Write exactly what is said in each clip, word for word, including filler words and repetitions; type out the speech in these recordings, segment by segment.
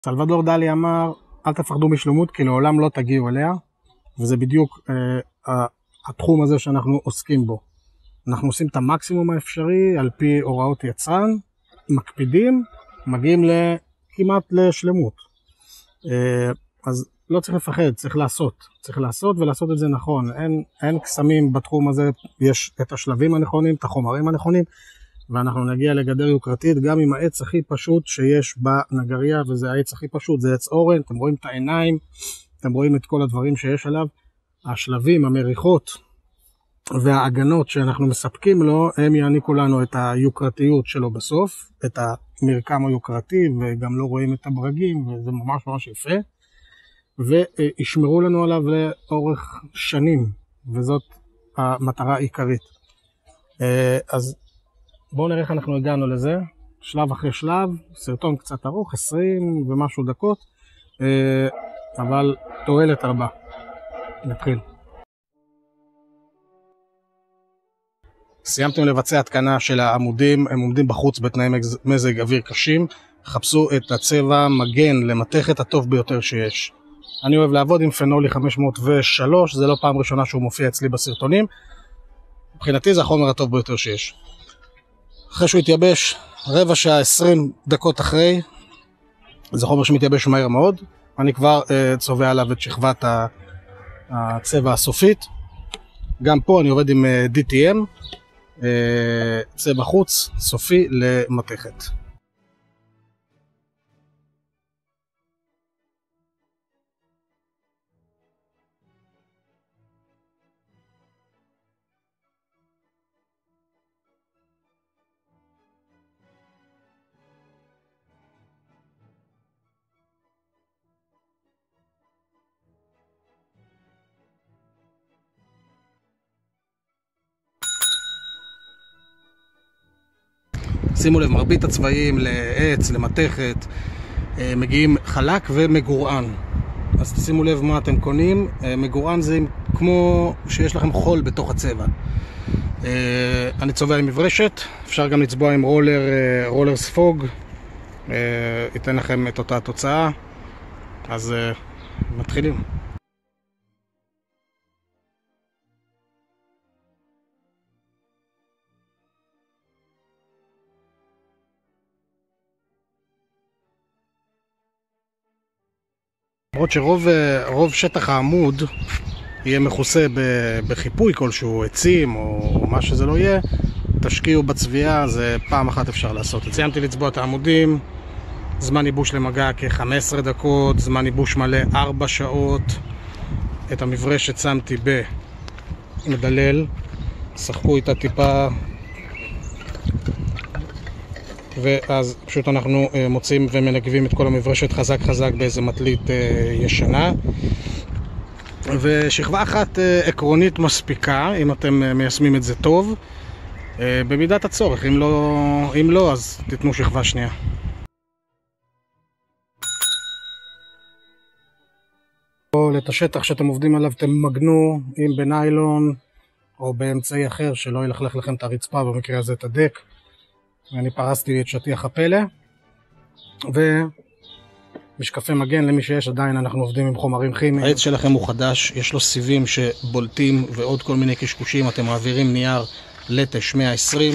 סלבדור דלי אמר, אל תפחדו משלמות כי לעולם לא תגיעו אליה, וזה בדיוק אה, התחום הזה שאנחנו עוסקים בו. אנחנו עושים את המקסימום האפשרי על פי הוראות יצרן, מקפידים, מגיעים כמעט לשלמות. אה, אז לא צריך לפחד, צריך לעשות. צריך לעשות ולעשות את זה נכון. אין, אין קסמים בתחום הזה, יש את השלבים הנכונים, את החומרים הנכונים, ואנחנו נגיע לגדר יוקרתית גם עם העץ הכי פשוט שיש בנגריה, וזה העץ הכי פשוט, זה עץ אורן, אתם רואים את העיניים, אתם רואים את כל הדברים שיש עליו, השלבים, המריחות וההגנות שאנחנו מספקים לו, הם יעניקו לנו את היוקרתיות שלו בסוף, את המרקם היוקרתי, וגם לא רואים את הברגים, וזה ממש ממש יפה, וישמרו לנו עליו לאורך שנים, וזאת המטרה העיקרית. אז בואו נראה איך אנחנו הגענו לזה, שלב אחרי שלב, סרטון קצת ארוך, עשרים ומשהו דקות, אבל תועלת רבה. נתחיל. סיימתם לבצע התקנה של העמודים, הם עומדים בחוץ בתנאי מזג אוויר קשים, חפשו את הצבע מגן למתכת הטוב ביותר שיש. אני אוהב לעבוד עם פנולי חמש מאות ושלוש, זה לא פעם ראשונה שהוא מופיע אצלי בסרטונים, מבחינתי זה החומר הטוב ביותר שיש. אחרי שהוא יתייבש, רבע שעה, עשרים דקות אחרי, זה חומר שמתייבש מהר מאוד, אני כבר uh, צובע עליו את שכבת הצבע הסופית. גם פה אני עובד עם uh, די טי אם, uh, צבע חוץ, סופי למתכת. שימו לב, מרבית הצבעים לעץ, למתכת, מגיעים חלק ומגורען. אז תשימו לב מה אתם קונים. מגורען זה כמו שיש לכם חול בתוך הצבע. אני צובע עם מברשת, אפשר גם לצבוע עם רולר, רולר ספוג, ייתן לכם את אותה תוצאה. אז מתחילים. למרות שרוב רוב שטח העמוד יהיה מכוסה בחיפוי כלשהו, עצים או מה שזה לא יהיה, תשקיעו בצביעה, זה פעם אחת אפשר לעשות. סיימתי לצבוע את העמודים, זמן ייבוש למגע כ-חמש עשרה דקות, זמן ייבוש מלא ארבע שעות. את המברשת שמתי במדלל, שחקו איתה טיפה, ואז פשוט אנחנו מוצאים ומנגבים את כל המברשת חזק חזק באיזה מטלית ישנה. ושכבה אחת עקרונית מספיקה, אם אתם מיישמים את זה טוב, במידת הצורך. אם לא, אם לא אז תיתנו שכבה שנייה. את השטח שאתם עובדים עליו תמגנו, אם בניילון או באמצעי אחר שלא ילכלך לכם את הרצפה, במקרה הזה את הדק. אני פרסתי את שטיח הפלא, ומשקפי מגן למי שיש, עדיין אנחנו עובדים עם חומרים כימיים. העץ שלכם הוא חדש, יש לו סיבים שבולטים ועוד כל מיני קשקושים, אתם מעבירים נייר לטש מאה ועשרים,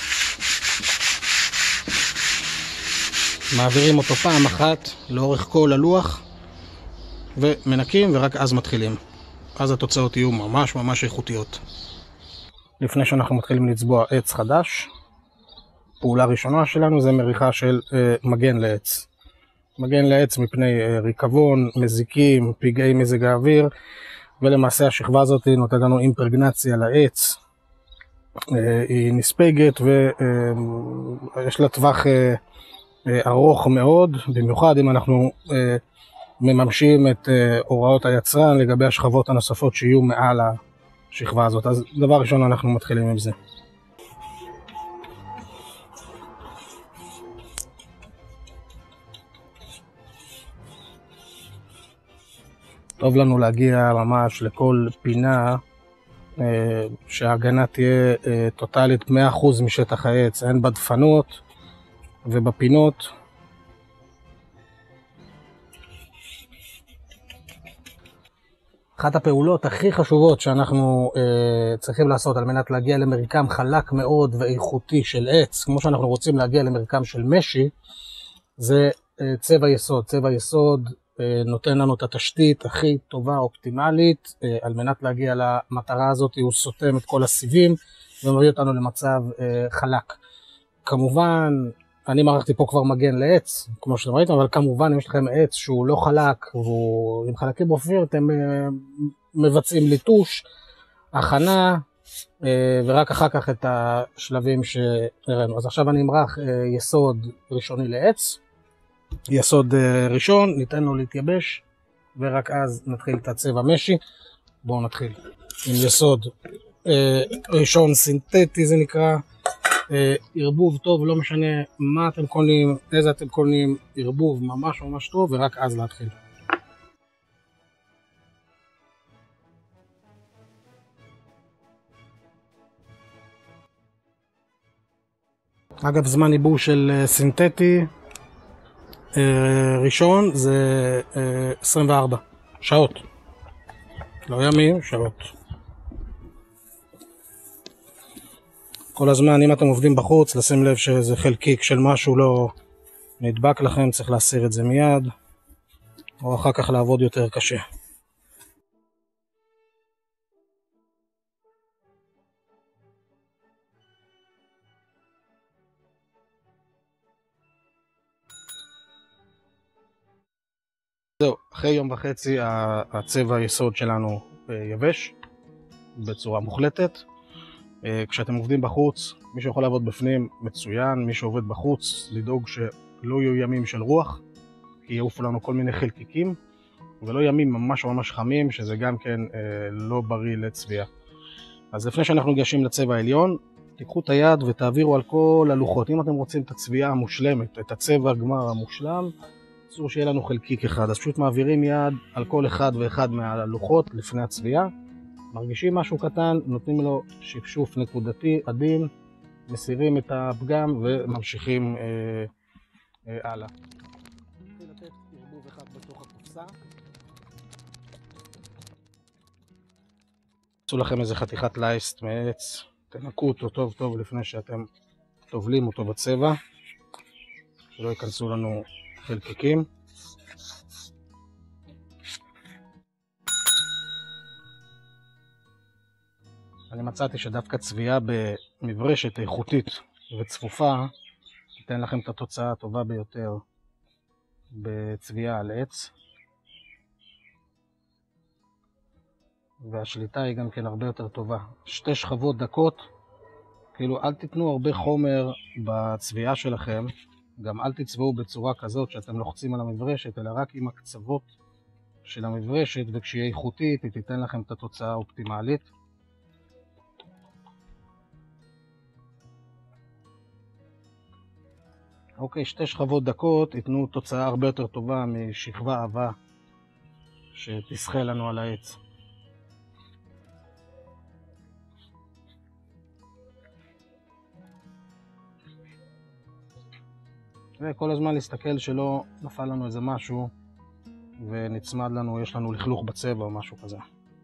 מעבירים אותו פעם אחת לאורך כל הלוח, ומנקים ורק אז מתחילים. אז התוצאות יהיו ממש ממש איכותיות. לפני שאנחנו מתחילים לצבוע עץ חדש, פעולה ראשונה שלנו זה מריחה של אה, מגן לעץ. מגן לעץ מפני אה, ריקבון, מזיקים, פגעי מזג האוויר, ולמעשה השכבה הזאת נותנת לנו אימפרגנציה לעץ. אה, היא נספגת ויש אה, לה טווח אה, אה, ארוך מאוד, במיוחד אם אנחנו אה, מממשים את אה, הוראות היצרן לגבי השכבות הנוספות שיהיו מעל השכבה הזאת. אז דבר ראשון אנחנו מתחילים עם זה. טוב לנו להגיע ממש לכל פינה שההגנה תהיה טוטלית מאה אחוז משטח העץ, אין בדפנות ובפינות אחת הפעולות הכי חשובות שאנחנו אה, צריכים לעשות על מנת להגיע למרקם חלק מאוד ואיכותי של עץ, כמו שאנחנו רוצים להגיע למרקם של משי, זה אה, צבע יסוד. צבע יסוד אה, נותן לנו את התשתית הכי טובה, אופטימלית, אה, על מנת להגיע למטרה הזאת. הוא סותם את כל הסיבים ומביא אותנו למצב אה, חלק. כמובן, אני מערכתי פה כבר מגן לעץ, כמו שאתם ראיתם, אבל כמובן אם יש לכם עץ שהוא לא חלק, והוא עם חלקים באופיר, אתם מבצעים ליטוש, הכנה, ורק אחר כך את השלבים שהראינו. אז עכשיו אני אמרח יסוד ראשוני לעץ, יסוד ראשון, ניתן לו להתייבש, ורק אז נתחיל את הצבע משי. בואו נתחיל עם יסוד ראשון סינתטי, זה נקרא. ערבוב טוב, לא משנה מה אתם קונים, איזה אתם קונים, ערבוב ממש ממש טוב, ורק אז להתחיל. אגב, זמן עיבוב של סינתטי ראשון זה עשרים וארבע שעות, לא ימים, שעות. כל הזמן, אם אתם עובדים בחוץ, לשים לב שזה חלקיק של משהו לא נדבק לכם, צריך להסיר את זה מיד, או אחר כך לעבוד יותר קשה. זהו, אחרי יום וחצי הצבע היסוד שלנו יבש בצורה מוחלטת. כשאתם עובדים בחוץ, מי שיכול לעבוד בפנים מצוין, מי שעובד בחוץ, לדאוג שלא יהיו ימים של רוח, כי יעופו לנו כל מיני חלקיקים, ולא ימים ממש ממש חמים, שזה גם כן אה, לא בריא לצביעה. אז לפני שאנחנו ניגשים לצבע העליון, תיקחו את היד ותעבירו על כל הלוחות. אם אתם רוצים את הצביעה המושלמת, את הצבע הגמר המושלם, אסור שיהיה לנו חלקיק אחד, אז פשוט מעבירים יד על כל אחד ואחד מהלוחות לפני הצביעה. מרגישים משהו קטן, נותנים לו שפשוף נקודתי, עדין, מסירים את הפגם וממשיכים אה, אה, הלאה. נתחיל לתת ערבוב אחד בתוך הקופסה. תעשו לכם איזה חתיכת לייסט מעץ, תנקו אותו טוב טוב לפני שאתם טובלים אותו בצבע, שלא ייכנסו לנו חלקיקים. אני מצאתי שדווקא צביעה במברשת איכותית וצפופה תיתן לכם את התוצאה הטובה ביותר בצביעה על עץ, והשליטה היא גם כן הרבה יותר טובה. שתי שכבות דקות, כאילו אל תיתנו הרבה חומר בצביעה שלכם, גם אל תצבעו בצורה כזאת שאתם לוחצים על המברשת, אלא רק עם הקצוות של המברשת, וכשהיא איכותית היא תיתן לכם את התוצאה האופטימלית. אוקיי, שתי שכבות דקות ייתנו תוצאה הרבה יותר טובה משכבה עבה שתסחה לנו על העץ. וכל הזמן להסתכל שלא נפל לנו איזה משהו ונצמד לנו, יש לנו לכלוך בצבע או משהו כזה.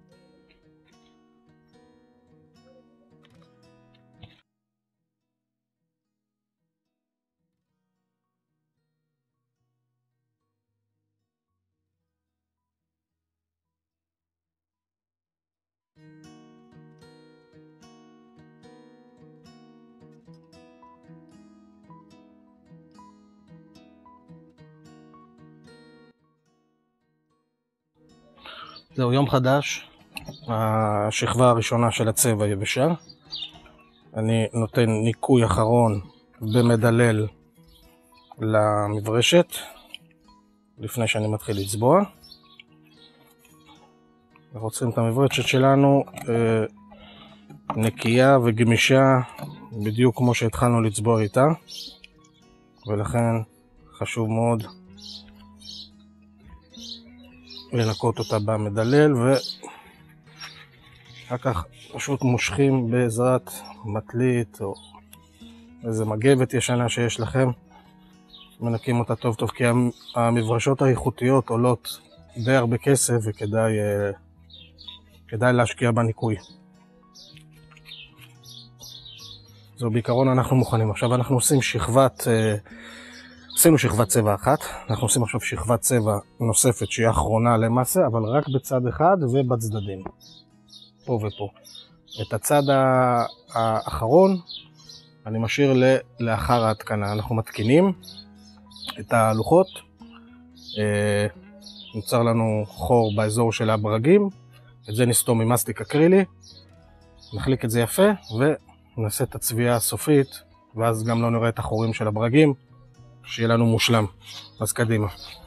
זהו, יום חדש, השכבה הראשונה של הצבע יבשה. אני נותן ניקוי אחרון במדלל למברשת לפני שאני מתחיל לצבוע. אנחנו רוצים את המברשת שלנו אה, נקייה וגמישה בדיוק כמו שהתחלנו לצבוע איתה, ולכן חשוב מאוד לנקות אותה במדלל, ואחר כך פשוט מושכים בעזרת מטלית או איזה מגבת ישנה שיש לכם, מנקים אותה טוב טוב, כי המברשות האיכותיות עולות די הרבה כסף וכדאי כדאי להשקיע בניקוי. זו בעיקרון אנחנו מוכנים. עכשיו אנחנו עושים שכבת, עשינו שכבת צבע אחת, אנחנו עושים עכשיו שכבת צבע נוספת שהיא האחרונה למעשה, אבל רק בצד אחד ובצדדים, פה ופה. את הצד האחרון אני משאיר לאחר ההתקנה. אנחנו מתקינים את הלוחות, נוצר לנו חור באזור של הברגים, את זה נסתום עם מסטיק אקרילי, נחליק את זה יפה ונעשה את הצביעה הסופית, ואז גם לא נראה את החורים של הברגים, שיהיה לנו מושלם. אז קדימה.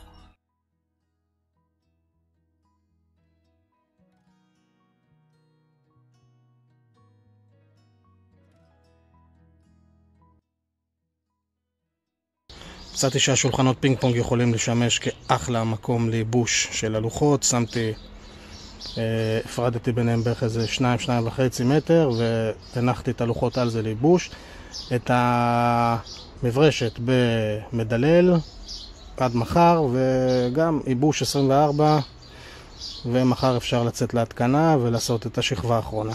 מצאתי שהשולחנות פינג פונג יכולים לשמש כאחלה מקום לייבוש של הלוחות. שמתי, אה, הפרדתי ביניהם בערך איזה שניים, שניים וחצי מטר, והנחתי את הלוחות על זה לייבוש. את המברשת במדלל עד מחר, וגם ייבוש עשרים וארבע, ומחר אפשר לצאת להתקנה ולעשות את השכבה האחרונה.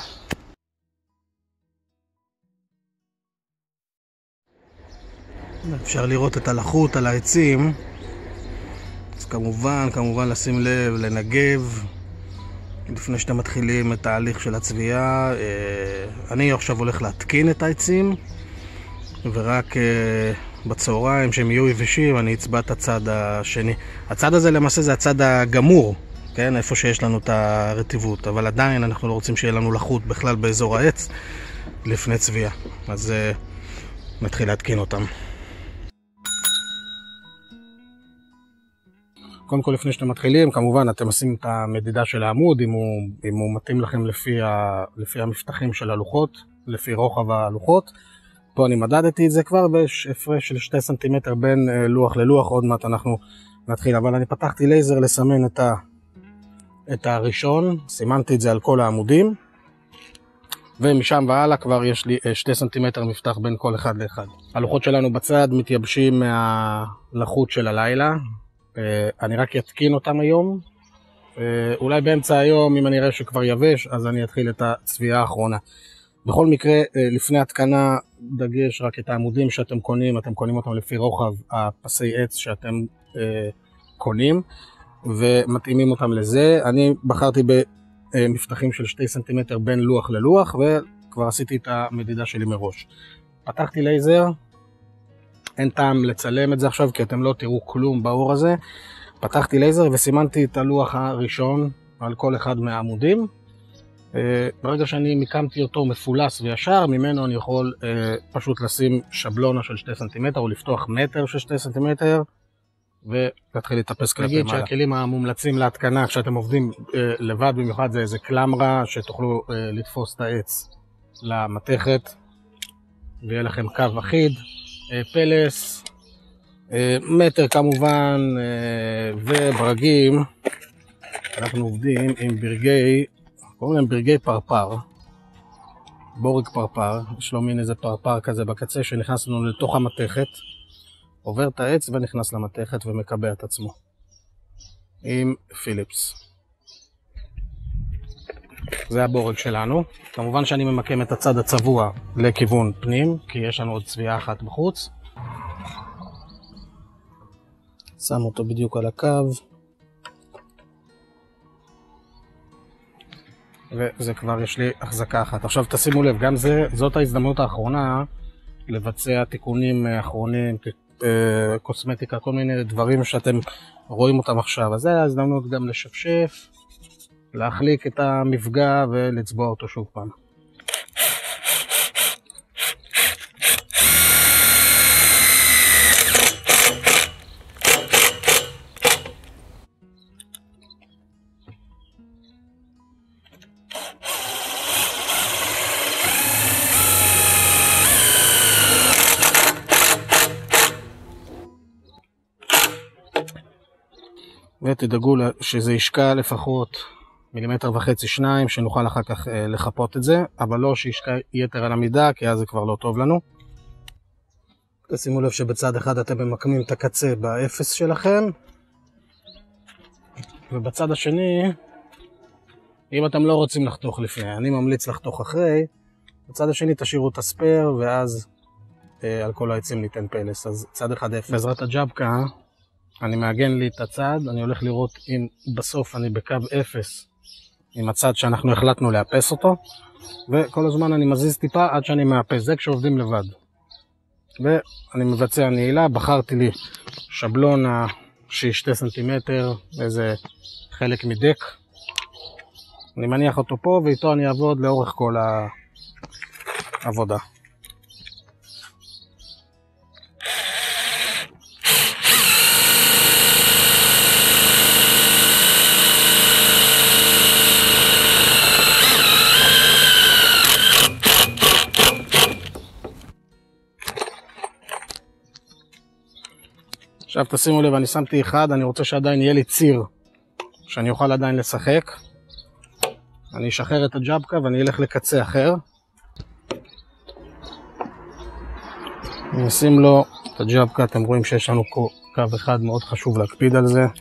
אפשר לראות את הלחות על העצים, אז כמובן, כמובן לשים לב, לנגב לפני שאתם מתחילים את ההליך של הצביעה. אני עכשיו הולך להתקין את העצים, ורק בצהריים שהם יהיו יבשים אני אצבע את הצד השני. הצד הזה למעשה זה הצד הגמור, כן? איפה שיש לנו את הרטיבות, אבל עדיין אנחנו לא רוצים שיהיה לנו לחות בכלל באזור העץ לפני צביעה, אז נתחיל להתקין אותם. קודם כל, לפני שאתם מתחילים, כמובן אתם עושים את המדידה של העמוד, אם הוא, אם הוא מתאים לכם לפי, ה, לפי המפתחים של הלוחות, לפי רוחב הלוחות. פה אני מדדתי את זה כבר בהפרש של שתי סנטימטר בין לוח ללוח, עוד מעט אנחנו נתחיל. אבל אני פתחתי לייזר לסמן את, ה, את הראשון, סימנתי את זה על כל העמודים, ומשם והלאה כבר יש לי שתי סנטימטר מפתח בין כל אחד לאחד. הלוחות שלנו בצד מתייבשים מהלחות של הלילה. אני רק אתקין אותם היום, אולי באמצע היום אם אני אראה שכבר יבש אז אני אתחיל את הצביעה האחרונה. בכל מקרה, לפני התקנה דגש רק את העמודים שאתם קונים, אתם קונים אותם לפי רוחב הפסי עץ שאתם קונים ומתאימים אותם לזה. אני בחרתי במפתחים של שתי סנטימטר בין לוח ללוח, וכבר עשיתי את המדידה שלי מראש. פתחתי לייזר, אין טעם לצלם את זה עכשיו כי אתם לא תראו כלום באור הזה. פתחתי לייזר וסימנתי את הלוח הראשון על כל אחד מהעמודים. ברגע שאני מיקמתי אותו מפולס וישר, ממנו אני יכול פשוט לשים שבלונה של שתי סנטימטר או לפתוח מטר של שתי סנטימטר ולהתחיל לטפס כלפי מעלה. נגיד שהכלים המומלצים להתקנה כשאתם עובדים לבד במיוחד זה איזה קלמרה שתוכלו לתפוס את העץ למתכת ויהיה לכם קו אחיד. פלס, מטר כמובן, וברגים. אנחנו עובדים עם ברגי, קוראים להם ברגי פרפר, בורג פרפר. יש לו מין איזה פרפר כזה בקצה שנכנס לנו לתוך המתכת, עובר את העץ ונכנס למתכת ומקבע את עצמו עם פיליפס. זה הבורג שלנו. כמובן שאני ממקם את הצד הצבוע לכיוון פנים, כי יש לנו עוד צביעה אחת בחוץ. שם אותו בדיוק על הקו. וזה כבר יש לי החזקה אחת. עכשיו תשימו לב, גם זה, זאת ההזדמנות האחרונה לבצע תיקונים אחרונים, קוסמטיקה, כל מיני דברים שאתם רואים אותם עכשיו. אז זה ההזדמנות גם לשפשף, להחליק את המפגע ולצבוע אותו שוב פעם. ותדאגו שזה ישקע לפחות מילימטר וחצי שניים, שנוכל אחר כך לחפות את זה, אבל לא שישקע יתר על המידה, כי אז זה כבר לא טוב לנו. תשימו לב שבצד אחד אתם ממקמים את הקצה באפס שלכם, ובצד השני אם אתם לא רוצים לחתוך לפני, אני ממליץ לחתוך אחרי. בצד השני תשאירו את הספר, ואז אה, על כל העצים ניתן פלס. אז צד אחד אפס. בעזרת הג'אבקה, אני מעגן לי את הצד, אני הולך לראות אם בסוף אני בקו אפס עם הצד שאנחנו החלטנו לאפס אותו, וכל הזמן אני מזיז טיפה עד שאני מאפס, זה כשעובדים לבד. ואני מבצע נעילה, בחרתי לי שבלון שהיא שתי סנטימטר, איזה חלק מדק. אני מניח אותו פה ואיתו אני אעבוד לאורך כל העבודה. עכשיו תשימו לב, אני שמתי אחד, אני רוצה שעדיין יהיה לי ציר, שאני אוכל עדיין לשחק. אני אשחרר את הג'אבקה ואני אלך לקצה אחר. אני אשים לו את הג'אבקה, אתם רואים שיש לנו קו אחד, מאוד חשוב להקפיד על זה.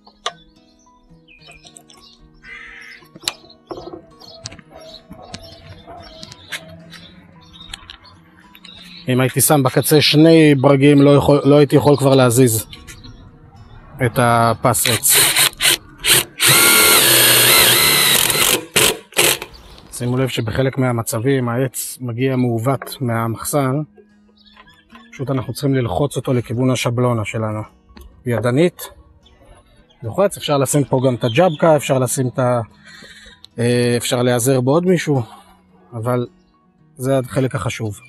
אם הייתי שם בקצה שני ברגים, לא, יכול, לא הייתי יכול כבר להזיז את הפס עץ. שימו לב שבחלק מהמצבים העץ מגיע מעוות מהמחסן, פשוט אנחנו צריכים ללחוץ אותו לכיוון השבלונה שלנו. ידנית, לוחץ, אפשר לשים פה גם את הג'אבקה, אפשר לשים את ה... אפשר להיעזר בעוד מישהו, אבל זה החלק החשוב.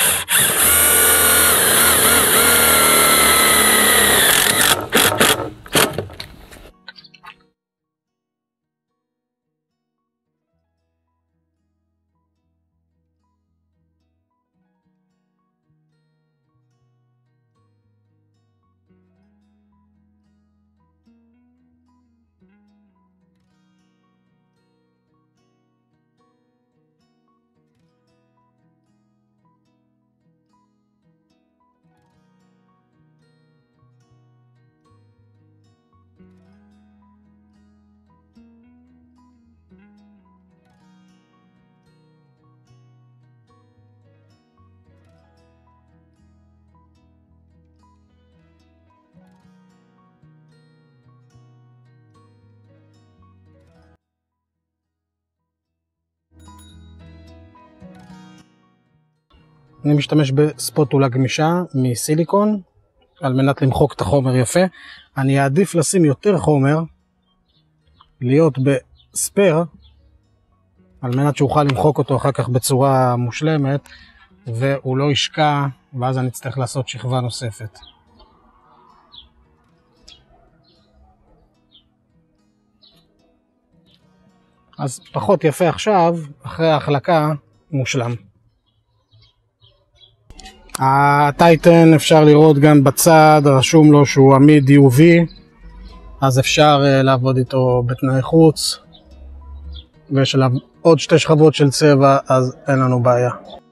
אני משתמש בספוטולה גמישה מסיליקון על מנת למחוק את החומר יפה. אני אעדיף לשים יותר חומר, להיות בספר, על מנת שאוכל למחוק אותו אחר כך בצורה מושלמת, והוא לא ישקע, ואז אני אצטרך לעשות שכבה נוספת. אז פחות יפה עכשיו, אחרי ההחלקה מושלם. הטייטן אפשר לראות גם בצד, רשום לו שהוא עמיד יו וי, אז אפשר לעבוד איתו בתנאי חוץ, ויש עליו עוד שתי שכבות של צבע, אז אין לנו בעיה.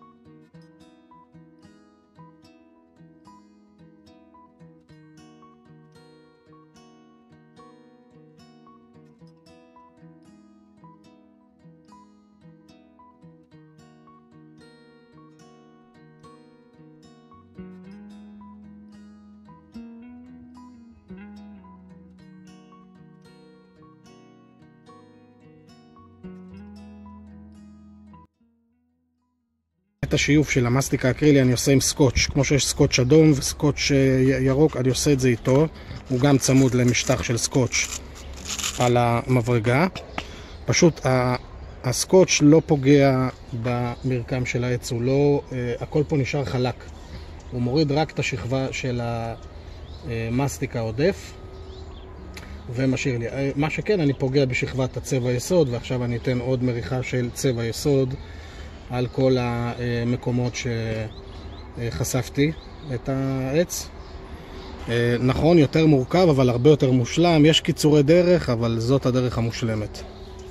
את השיוף של המסטיק האקרילי אני עושה עם סקוץ', כמו שיש סקוץ' אדום וסקוץ' ירוק, אני עושה את זה איתו. הוא גם צמוד למשטח של סקוץ' על המברגה. פשוט הסקוץ' לא פוגע במרקם של העץ, הוא לא, הכל פה נשאר חלק. הוא מוריד רק את השכבה של המסטיק העודף ומשאיר לי. מה שכן, אני פוגע בשכבת הצבע יסוד, ועכשיו אני אתן עוד מריחה של צבע יסוד על כל המקומות שחשפתי את העץ. נכון, יותר מורכב, אבל הרבה יותר מושלם. יש קיצורי דרך, אבל זאת הדרך המושלמת.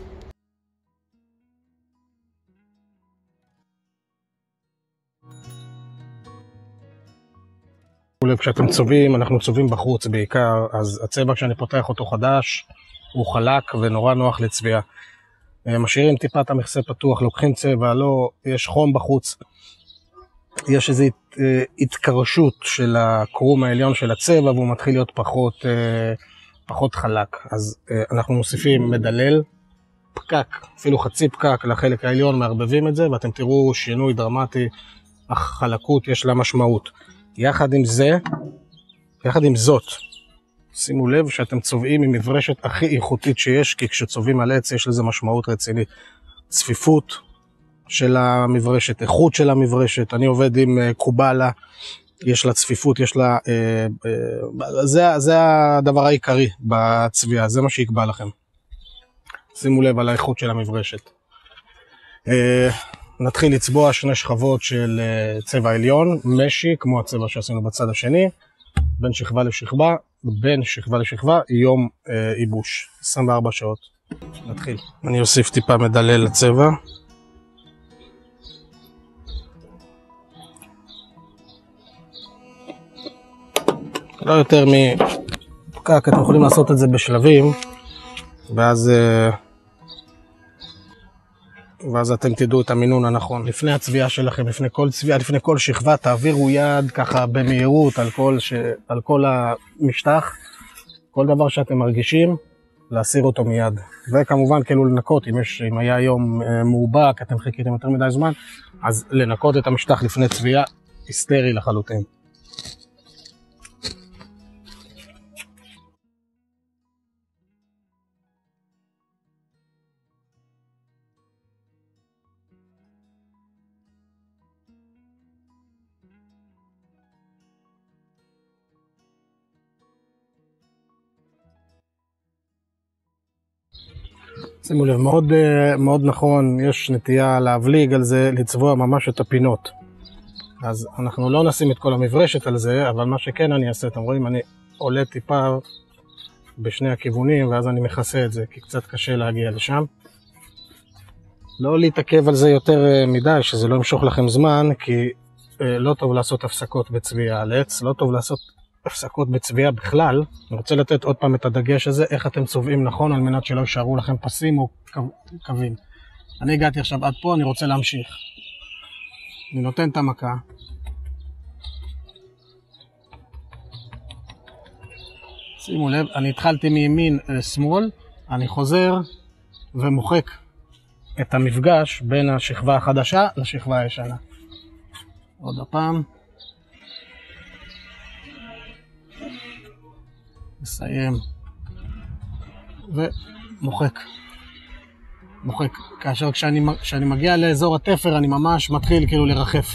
כשאתם צובעים, אנחנו צובעים בחוץ בעיקר, אז הצבע כשאני פותח אותו חדש, הוא חלק ונורא נוח לצביעה. משאירים טיפה את המכסה פתוח, לוקחים צבע, לא, יש חום בחוץ, יש איזו התקרשות של הקרום העליון של הצבע, והוא מתחיל להיות פחות, פחות חלק. אז אנחנו מוסיפים מדלל, פקק, אפילו חצי פקק לחלק העליון, מערבבים את זה, ואתם תראו שינוי דרמטי, החלקות יש לה משמעות. יחד עם זה, יחד עם זאת, שימו לב שאתם צובעים עם מברשת הכי איכותית שיש, כי כשצובעים על עץ יש לזה משמעות רצינית. צפיפות של המברשת, איכות של המברשת, אני עובד עם קובלה, יש לה צפיפות, יש לה, אה, אה, זה, זה הדבר העיקרי בצביעה, זה מה שיקבע לכם. שימו לב על האיכות של המברשת. אה, נתחיל לצבוע שני שכבות של אה, צבע עליון, משי, כמו הצבע שעשינו בצד השני, בין שכבה לשכבה, בין שכבה לשכבה, יום אה, ייבוש, עשרים וארבע שעות. נתחיל. אני אוסיף טיפה מדלל לצבע. לא יותר מפקק, אתם יכולים לעשות את זה בשלבים, ואז, ואז אתם תדעו את המינון הנכון. לפני הצביעה שלכם, לפני כל צביעה, לפני כל שכבה, תעבירו יד ככה במהירות על כל, ש... על כל המשטח, כל דבר שאתם מרגישים, להסיר אותו מיד. וכמובן כאילו לנקות, אם, יש, אם היה יום מאובק, אתם חיכיתם יותר מדי זמן, אז לנקות את המשטח לפני צביעה, היסטרי לחלוטין. שימו לב, מאוד, מאוד נכון, יש נטייה להבליג על זה, לצבוע ממש את הפינות. אז אנחנו לא נשים את כל המברשת על זה, אבל מה שכן אני אעשה, אתם רואים, אני עולה טיפה בשני הכיוונים, ואז אני מכסה את זה, כי קצת קשה להגיע לשם. לא להתעכב על זה יותר מדי, שזה לא ימשוך לכם זמן, כי לא טוב לעשות הפסקות בצביעה על עץ, לא טוב לעשות הפסקות בצביעה בכלל. אני רוצה לתת עוד פעם את הדגש הזה, איך אתם צובעים נכון, על מנת שלא יישארו לכם פסים או קווים. אני הגעתי עכשיו עד פה, אני רוצה להמשיך. אני נותן את המכה. שימו לב, אני התחלתי מימין לשמאל, אני חוזר ומוחק את המפגש בין השכבה החדשה לשכבה הישנה. עוד הפעם. מסיים. ומוחק. מוחק. כאשר כשאני, כשאני מגיע לאזור התפר, אני ממש מתחיל כאילו לרחף.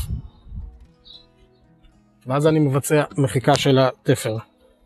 ואז אני מבצע מחיקה של התפר.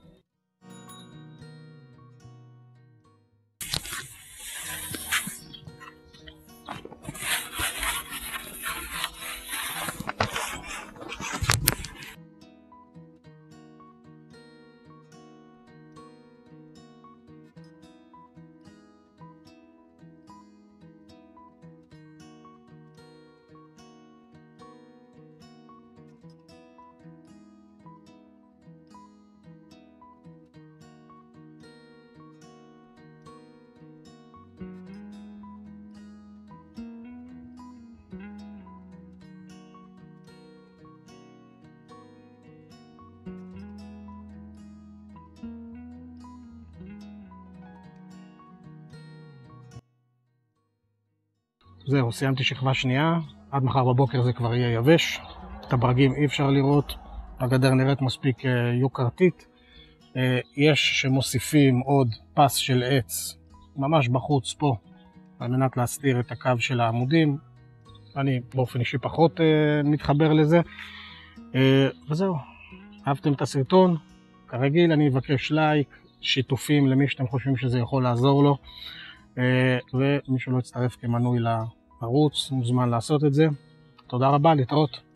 זהו, סיימתי שכבה שנייה, עד מחר בבוקר זה כבר יהיה יבש, את הברגים אי אפשר לראות, הגדר נראית מספיק יוקרתית. יש שמוסיפים עוד פס של עץ, ממש בחוץ פה, על מנת להסתיר את הקו של העמודים. אני באופן אישי פחות מתחבר לזה. וזהו, אהבתם את הסרטון? כרגיל אני אבקש לייק, שיתופים למי שאתם חושבים שזה יכול לעזור לו. ומי שלא יצטרף כמנוי לערוץ, מוזמן לעשות את זה. תודה רבה, להתראות.